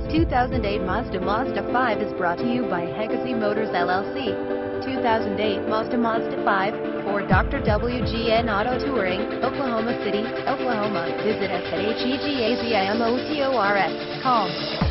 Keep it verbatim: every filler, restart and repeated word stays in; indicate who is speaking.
Speaker 1: two thousand eight Mazda Mazda five is brought to you by Hegazi Motors L L C. two thousand eight Mazda Mazda five for Doctor W G N Auto Touring, Oklahoma City, Oklahoma. Visit us at H E G A Z I M O T O R S. Call